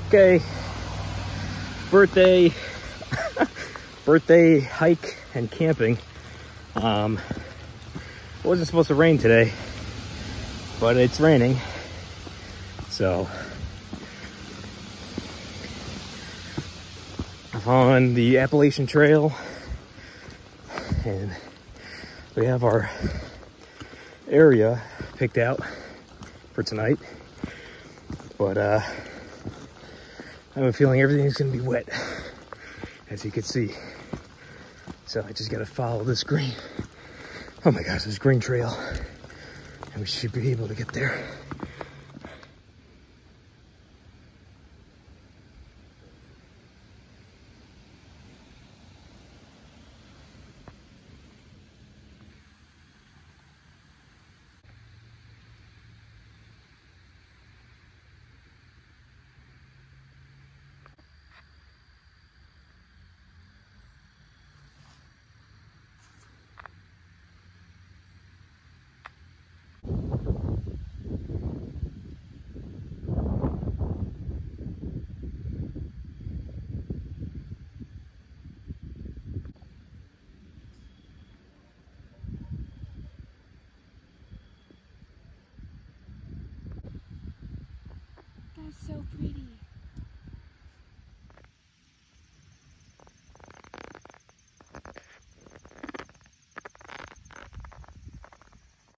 Okay, birthday birthday hike and camping. It wasn't supposed to rain today, but it's raining, so I'm on the Appalachian Trail, and we have our area picked out for tonight, but I have a feeling everything's gonna be wet, as you can see. So I just gotta follow this green, oh my gosh, this green trail, and we should be able to get there. That's so pretty.